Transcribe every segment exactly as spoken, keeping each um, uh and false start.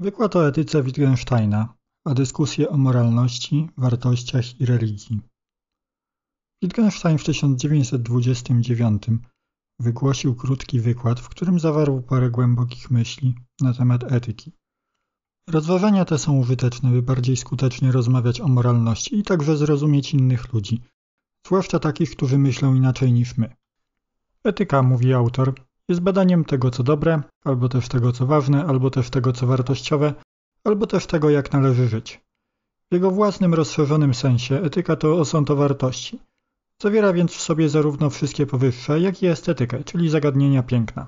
Wykład o etyce Wittgensteina, a dyskusje o moralności, wartościach i religii. Wittgenstein w tysiąc dziewięćset dwudziestym dziewiątym wygłosił krótki wykład, w którym zawarł parę głębokich myśli na temat etyki. Rozważania te są użyteczne, by bardziej skutecznie rozmawiać o moralności i także zrozumieć innych ludzi, zwłaszcza takich, którzy myślą inaczej niż my. Etyka, mówi autor, jest badaniem tego, co dobre, albo też tego, co ważne, albo też tego, co wartościowe, albo też tego, jak należy żyć. W jego własnym rozszerzonym sensie etyka to osąd o wartości. Zawiera więc w sobie zarówno wszystkie powyższe, jak i estetykę, czyli zagadnienia piękna.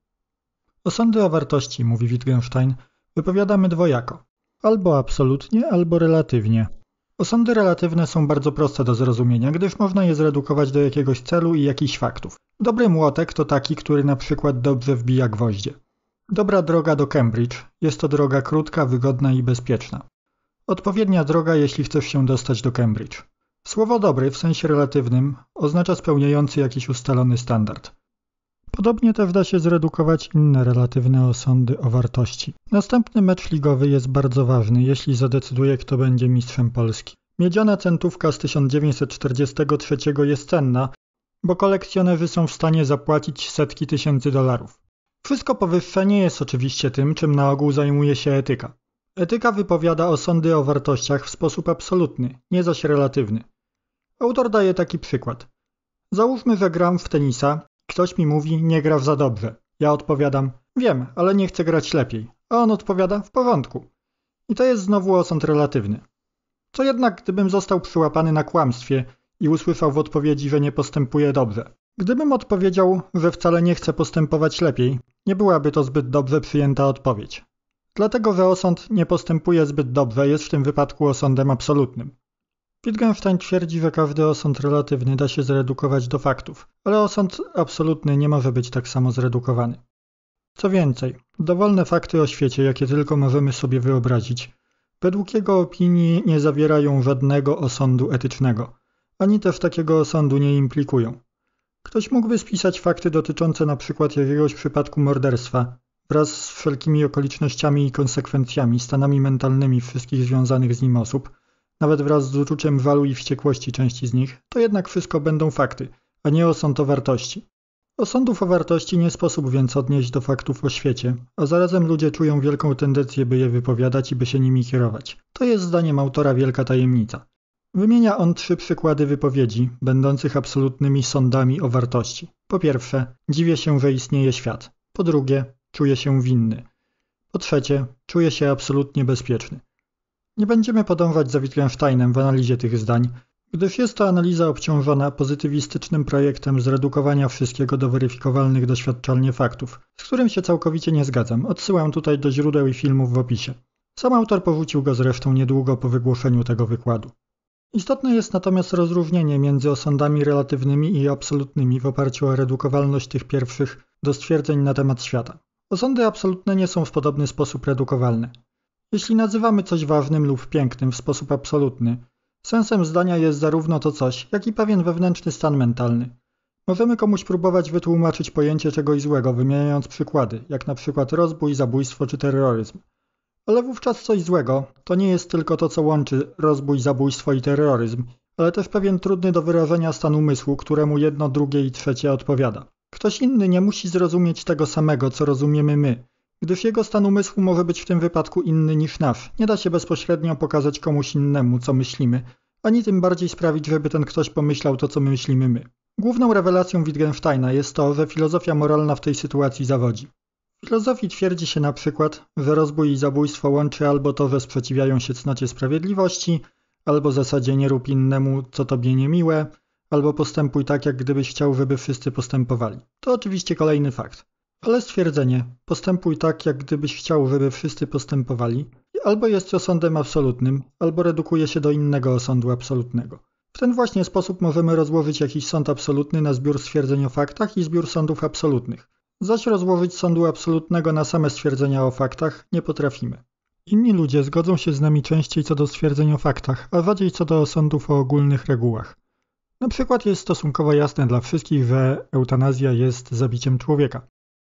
Osądy o wartości, mówi Wittgenstein, wypowiadamy dwojako. Albo absolutnie, albo relatywnie. Osądy relatywne są bardzo proste do zrozumienia, gdyż można je zredukować do jakiegoś celu i jakichś faktów. Dobry młotek to taki, który na przykład dobrze wbija gwoździe. Dobra droga do Cambridge. Jest to droga krótka, wygodna i bezpieczna. Odpowiednia droga, jeśli chcesz się dostać do Cambridge. Słowo dobry w sensie relatywnym oznacza spełniający jakiś ustalony standard. Podobnie też da się zredukować inne relatywne osądy o wartości. Następny mecz ligowy jest bardzo ważny, jeśli zadecyduje, kto będzie mistrzem Polski. Miedziana centówka z tysiąc dziewięćset czterdziestego trzeciego jest cenna, bo kolekcjonerzy są w stanie zapłacić setki tysięcy dolarów. Wszystko powyższe nie jest oczywiście tym, czym na ogół zajmuje się etyka. Etyka wypowiada osądy o wartościach w sposób absolutny, nie zaś relatywny. Autor daje taki przykład. Załóżmy, że gram w tenisa. Ktoś mi mówi, nie grasz za dobrze. Ja odpowiadam, wiem, ale nie chcę grać lepiej. A on odpowiada, w porządku. I to jest znowu osąd relatywny. Co jednak, gdybym został przyłapany na kłamstwie i usłyszał w odpowiedzi, że nie postępuje dobrze? Gdybym odpowiedział, że wcale nie chcę postępować lepiej, nie byłaby to zbyt dobrze przyjęta odpowiedź. Dlatego, że osąd nie postępuje zbyt dobrze jest w tym wypadku osądem absolutnym. Wittgenstein twierdzi, że każdy osąd relatywny da się zredukować do faktów, ale osąd absolutny nie może być tak samo zredukowany. Co więcej, dowolne fakty o świecie, jakie tylko możemy sobie wyobrazić, według jego opinii nie zawierają żadnego osądu etycznego, ani też takiego osądu nie implikują. Ktoś mógłby spisać fakty dotyczące na przykład jakiegoś przypadku morderstwa, wraz z wszelkimi okolicznościami i konsekwencjami, stanami mentalnymi wszystkich związanych z nim osób, nawet wraz z uczuciem żalu i wściekłości części z nich, to jednak wszystko będą fakty, a nie osąd o wartości. Osądów o wartości nie sposób więc odnieść do faktów o świecie, a zarazem ludzie czują wielką tendencję, by je wypowiadać i by się nimi kierować. To jest zdaniem autora wielka tajemnica. Wymienia on trzy przykłady wypowiedzi, będących absolutnymi sądami o wartości. Po pierwsze, dziwię się, że istnieje świat. Po drugie, czuję się winny. Po trzecie, czuję się absolutnie bezpieczny. Nie będziemy podążać za Wittgensteinem w analizie tych zdań, gdyż jest to analiza obciążona pozytywistycznym projektem zredukowania wszystkiego do weryfikowalnych doświadczalnie faktów, z którym się całkowicie nie zgadzam. Odsyłam tutaj do źródeł i filmów w opisie. Sam autor porzucił go zresztą niedługo po wygłoszeniu tego wykładu. Istotne jest natomiast rozróżnienie między osądami relatywnymi i absolutnymi w oparciu o redukowalność tych pierwszych do stwierdzeń na temat świata. Osądy absolutne nie są w podobny sposób redukowalne. Jeśli nazywamy coś ważnym lub pięknym w sposób absolutny, sensem zdania jest zarówno to coś, jak i pewien wewnętrzny stan mentalny. Możemy komuś próbować wytłumaczyć pojęcie czegoś złego, wymieniając przykłady, jak na przykład rozbój, zabójstwo czy terroryzm. Ale wówczas coś złego to nie jest tylko to, co łączy rozbój, zabójstwo i terroryzm, ale też pewien trudny do wyrażenia stan umysłu, któremu jedno, drugie i trzecie odpowiada. Ktoś inny nie musi zrozumieć tego samego, co rozumiemy my, gdyż jego stan umysłu może być w tym wypadku inny niż nasz. Nie da się bezpośrednio pokazać komuś innemu, co myślimy, ani tym bardziej sprawić, żeby ten ktoś pomyślał to, co my myślimy my. Główną rewelacją Wittgensteina jest to, że filozofia moralna w tej sytuacji zawodzi. W filozofii twierdzi się na przykład, że rozbój i zabójstwo łączy albo to, że sprzeciwiają się cnocie sprawiedliwości, albo zasadzie nie rób innemu, co tobie niemiłe, albo postępuj tak, jak gdybyś chciał, żeby wszyscy postępowali. To oczywiście kolejny fakt. Ale stwierdzenie, postępuj tak, jak gdybyś chciał, żeby wszyscy postępowali, albo jest osądem absolutnym, albo redukuje się do innego osądu absolutnego. W ten właśnie sposób możemy rozłożyć jakiś sąd absolutny na zbiór stwierdzeń o faktach i zbiór sądów absolutnych. Zaś rozłożyć sądu absolutnego na same stwierdzenia o faktach nie potrafimy. Inni ludzie zgodzą się z nami częściej co do stwierdzeń o faktach, a rzadziej co do osądów o ogólnych regułach. Na przykład jest stosunkowo jasne dla wszystkich, że eutanazja jest zabiciem człowieka.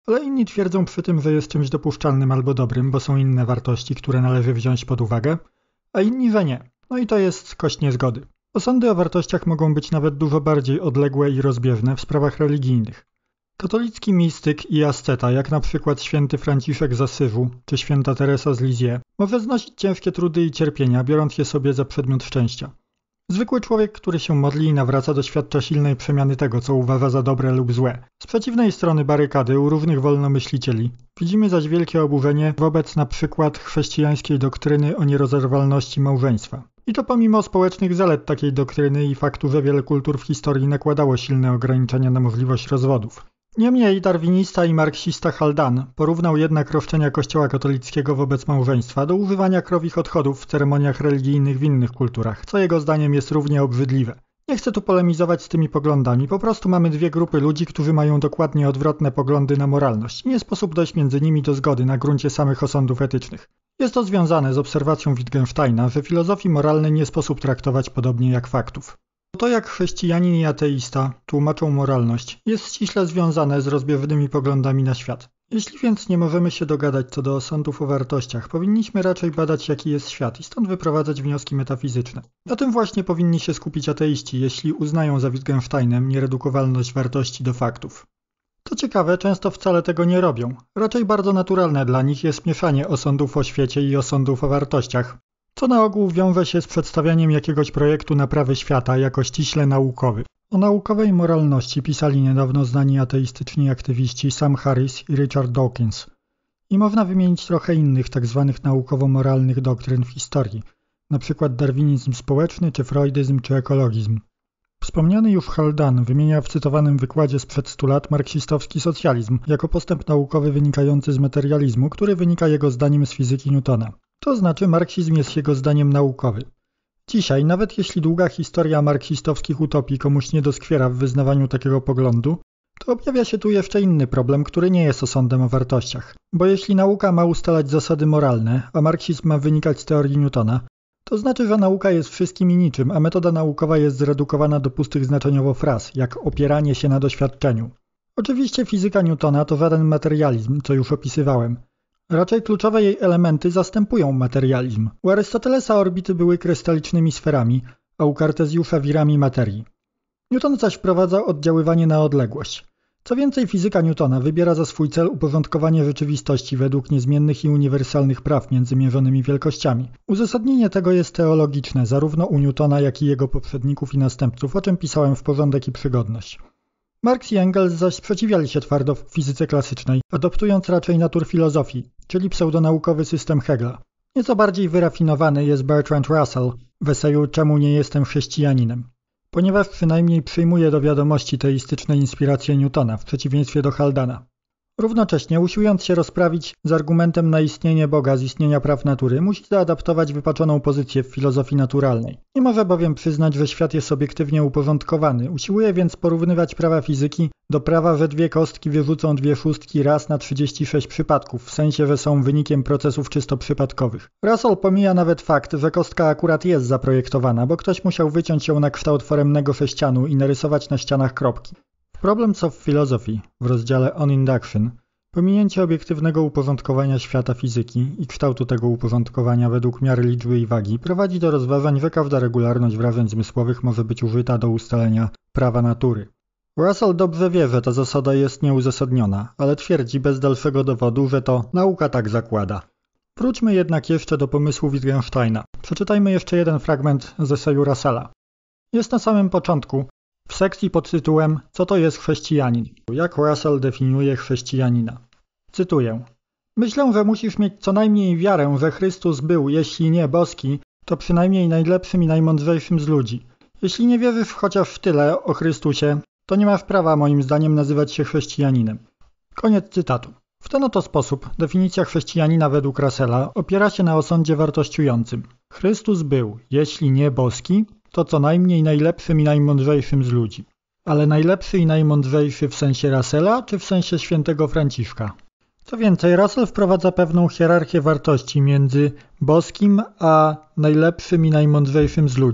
ale inni twierdzą przy tym, że jest czymś dopuszczalnym albo dobrym, bo są inne wartości, które należy wziąć pod uwagę, a inni, że nie. No i to jest kość niezgody. Osądy o wartościach mogą być nawet dużo bardziej odległe i rozbieżne w sprawach religijnych. Katolicki mistyk i asceta, jak na przykład święty Franciszek z Asyżu czy święta Teresa z Lisieux, może znosić ciężkie trudy i cierpienia, biorąc je sobie za przedmiot szczęścia. Zwykły człowiek, który się modli i nawraca, doświadcza silnej przemiany tego, co uważa za dobre lub złe. Z przeciwnej strony barykady u różnych wolnomyślicieli widzimy zaś wielkie oburzenie wobec na przykład chrześcijańskiej doktryny o nierozerwalności małżeństwa. I to pomimo społecznych zalet takiej doktryny i faktu, że wiele kultur w historii nakładało silne ograniczenia na możliwość rozwodów. Niemniej darwinista i marksista Haldane porównał jednak roszczenia Kościoła katolickiego wobec małżeństwa do używania krowich odchodów w ceremoniach religijnych w innych kulturach, co jego zdaniem jest równie obrzydliwe. Nie chcę tu polemizować z tymi poglądami, po prostu mamy dwie grupy ludzi, którzy mają dokładnie odwrotne poglądy na moralność i nie sposób dojść między nimi do zgody na gruncie samych osądów etycznych. Jest to związane z obserwacją Wittgensteina, że filozofii moralnej nie sposób traktować podobnie jak faktów. To, jak chrześcijanin i ateista tłumaczą moralność, jest ściśle związane z rozbieżnymi poglądami na świat. Jeśli więc nie możemy się dogadać co do osądów o wartościach, powinniśmy raczej badać, jaki jest świat i stąd wyprowadzać wnioski metafizyczne. Na tym właśnie powinni się skupić ateiści, jeśli uznają za Wittgensteinem nieredukowalność wartości do faktów. To ciekawe, często wcale tego nie robią. Raczej bardzo naturalne dla nich jest mieszanie osądów o świecie i osądów o wartościach, co na ogół wiąże się z przedstawianiem jakiegoś projektu naprawy świata jako ściśle naukowy. O naukowej moralności pisali niedawno znani ateistyczni aktywiści Sam Harris i Richard Dawkins. I można wymienić trochę innych tzw. naukowo-moralnych doktryn w historii, np. darwinizm społeczny, czy freudyzm, czy ekologizm. Wspomniany już Haldane wymienia w cytowanym wykładzie sprzed stu lat marksistowski socjalizm jako postęp naukowy wynikający z materializmu, który wynika jego zdaniem z fizyki Newtona. To znaczy marksizm jest jego zdaniem naukowy. Dzisiaj, nawet jeśli długa historia marksistowskich utopii komuś nie doskwiera w wyznawaniu takiego poglądu, to objawia się tu jeszcze inny problem, który nie jest osądem o wartościach. Bo jeśli nauka ma ustalać zasady moralne, a marksizm ma wynikać z teorii Newtona, to znaczy, że nauka jest wszystkim i niczym, a metoda naukowa jest zredukowana do pustych znaczeniowo fraz, jak opieranie się na doświadczeniu. Oczywiście fizyka Newtona to żaden materializm, co już opisywałem. Raczej kluczowe jej elementy zastępują materializm. U Arystotelesa orbity były krystalicznymi sferami, a u Kartezjusza wirami materii. Newton zaś wprowadza oddziaływanie na odległość. Co więcej, fizyka Newtona wybiera za swój cel uporządkowanie rzeczywistości według niezmiennych i uniwersalnych praw między mierzonymi wielkościami. Uzasadnienie tego jest teologiczne, zarówno u Newtona, jak i jego poprzedników i następców, o czym pisałem w Porządek i przygodność. Marx i Engels zaś sprzeciwiali się twardo w fizyce klasycznej, adoptując raczej naturfilozofii, czyli pseudonaukowy system Hegla. Nieco bardziej wyrafinowany jest Bertrand Russell w eseju Czemu nie jestem chrześcijaninem, ponieważ przynajmniej przyjmuje do wiadomości teistyczne inspiracje Newtona w przeciwieństwie do Haldana. Równocześnie, usiłując się rozprawić z argumentem na istnienie Boga z istnienia praw natury, musi zaadaptować wypaczoną pozycję w filozofii naturalnej. Nie może bowiem przyznać, że świat jest obiektywnie uporządkowany, usiłuje więc porównywać prawa fizyki do prawa, że dwie kostki wyrzucą dwie szóstki raz na trzydzieści sześć przypadków, w sensie, że są wynikiem procesów czysto przypadkowych. Russell pomija nawet fakt, że kostka akurat jest zaprojektowana, bo ktoś musiał wyciąć ją na kształt foremnego sześcianu i narysować na ścianach kropki. Problem co w filozofii, w rozdziale On Induction, pominięcie obiektywnego uporządkowania świata fizyki i kształtu tego uporządkowania według miary liczby i wagi prowadzi do rozważań, że każda regularność wrażeń zmysłowych może być użyta do ustalenia prawa natury. Russell dobrze wie, że ta zasada jest nieuzasadniona, ale twierdzi bez dalszego dowodu, że to nauka tak zakłada. Wróćmy jednak jeszcze do pomysłu Wittgensteina. Przeczytajmy jeszcze jeden fragment z eseju Russella. Jest na samym początku, w sekcji pod tytułem Co to jest chrześcijanin? Jak Russell definiuje chrześcijanina? Cytuję. Myślę, że musisz mieć co najmniej wiarę, że Chrystus był, jeśli nie boski, to przynajmniej najlepszym i najmądrzejszym z ludzi. Jeśli nie wierzysz chociaż w tyle o Chrystusie, to nie masz prawa moim zdaniem nazywać się chrześcijaninem. Koniec cytatu. W ten oto sposób definicja chrześcijanina według Russella opiera się na osądzie wartościującym. Chrystus był, jeśli nie boski, to co najmniej najlepszym i najmądrzejszym z ludzi. Ale najlepszy i najmądrzejszy w sensie Russella, czy w sensie świętego Franciszka? Co więcej, Russell wprowadza pewną hierarchię wartości między boskim a najlepszym i najmądrzejszym z ludzi.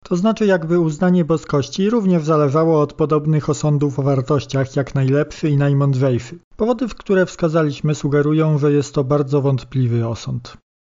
To znaczy jakby uznanie boskości również zależało od podobnych osądów o wartościach jak najlepszy i najmądrzejszy. Powody, w które wskazaliśmy, sugerują, że jest to bardzo wątpliwy osąd.